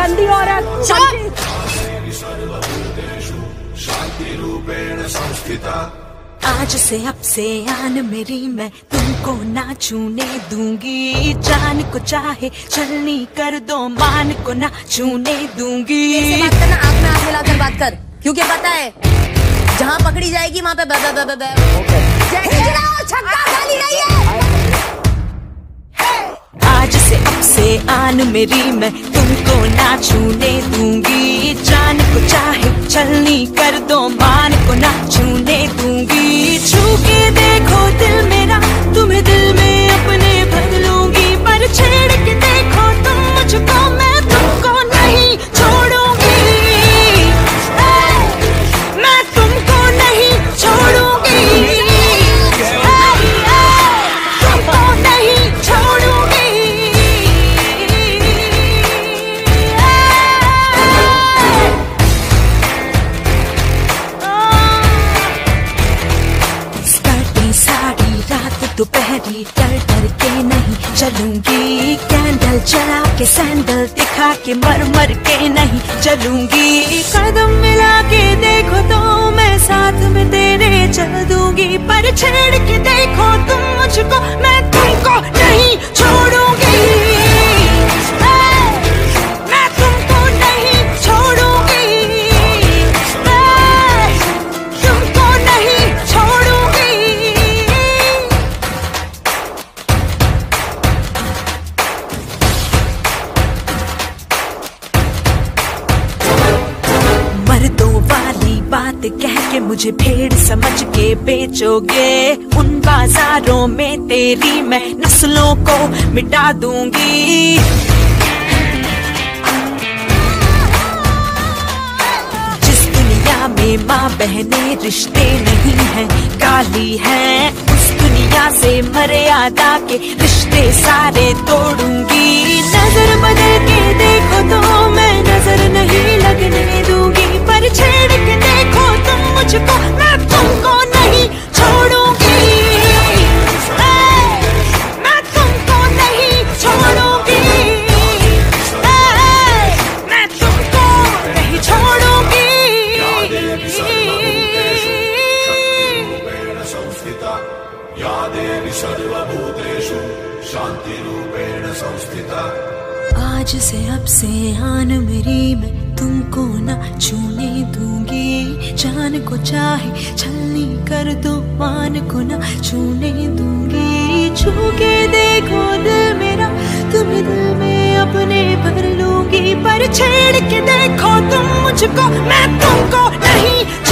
गंदी औरत। आज से अब से आन मेरी मैं तुमको ना छूने दूंगी। जान को चाहे छलनी कर दो, मान को ना छूने दूंगी। ऐसे बात करना, आँख में आँख मिलाकर बात कर, क्योंकि पता है जहाँ पकड़ी जाएगी वहाँ पे छक्का खाली नहीं है। आज से अब से आन मेरी मैं तुमको ना छूने दूंगी। जान को चाहे छलनी कर दो, मान को ना छूने दूंगी। छू के देखो दिल मेरा, तुम्हें दिल में अपने भर लूंगी। पर छेड़ के देखो तुम मुझको, मैं तुमको नहीं छोड़ूंगी। मैं तुमको नहीं छोड़ूंगी। तुमको नहीं छोड़ूंगी। सारी रात दोपहरी डर डर के नहीं चलूंगी। कैंडल जला के सैंडल दिखा के मर मर के नहीं चलूंगी। कदम मिला के देखो तो मैं साथ में तेरे चल दूंगी। पर छेड़ के देखो तुम मुझको, मैं तुमको नहीं छोड़ूंगी। मैं तुमको नहीं छोड़ूंगी। तुमको नहीं छोड़ूंगी। मर्दों वाली बात कह के मुझे भेड़ समझ के बेचोगे। उन बाजारों में तेरी मैं नस्लों को मिटा दूंगी। जिस दुनिया में माँ बहने रिश्ते नहीं हैं, गाली है, उस दुनिया से मर्यादा के रिश्ते सारे तोड़ूंगी। नजर बदल के देखो तो मैं नजर नहीं लगने दूंगी। पर छेड़ के देखो तुम मुझको, मैं तुमको नहीं छोड़ूंगी। मैं तुमको नहीं छोड़ूंगी। मैं तुमको नहीं छोड़ूंगी। आज से अब से आन मेरी मैं तुमको ना छूने दूंगी। जान को चाहे छलनी कर दो, मान को ना छूने दूंगी। छू के देखो दिल मेरा, तुम्हें दिल में अपने भर लूंगी। पर छेड़ के देखो तुम मुझको, मैं तुमको नहीं